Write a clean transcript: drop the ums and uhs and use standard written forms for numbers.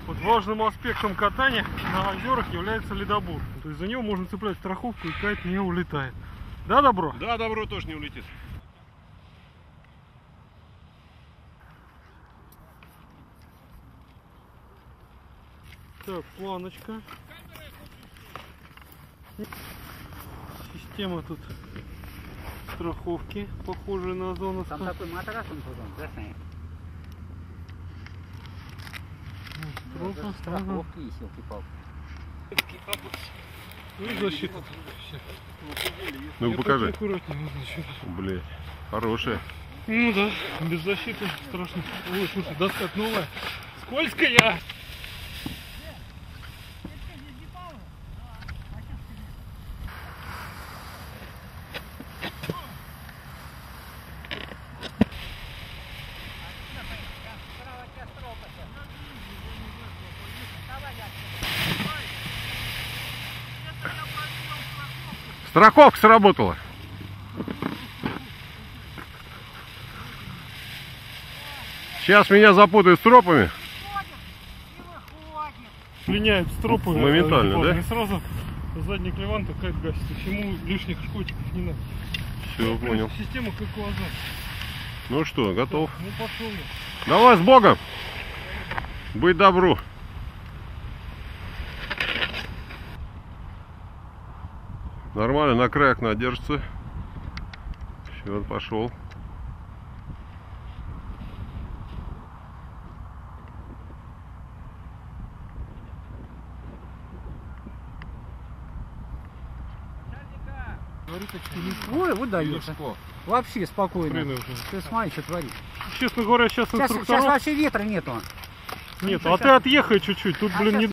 Вот важным аспектом катания на озерах является ледобур. То есть за него можно цеплять страховку, и кайт не улетает. Да, Добро? Да, Добро тоже не улетит. Так, планочка. Система тут страховки, похожая на Озоновскую. Там такой матрас он потом, красный. Страховки и силки-палки. Ну и защита. Ну покажи. Аккуратнее, защита. Блин, хорошая. Ну да, без защиты страшно. Ой, слушай, доска новая. Скользкая! Страховка сработала. Сейчас меня запутают с тропами. Линяет стропы. Моментально, да? И сразу задний клеван такая гасит. Ему лишних шкотиков не надо. Все, понял. Система как у Озона. Ну что, готов. Ну пошел. Давай с Богом. Быть добру. Нормально, на край окна держится. Все, он пошел. Ой, выдается. Вообще спокойно. Ты смотри, что творишь. Честно говоря, сейчас Сейчас инструкторов вообще ветра нету. нет. А ты отъехай чуть-чуть. Тут, блин, не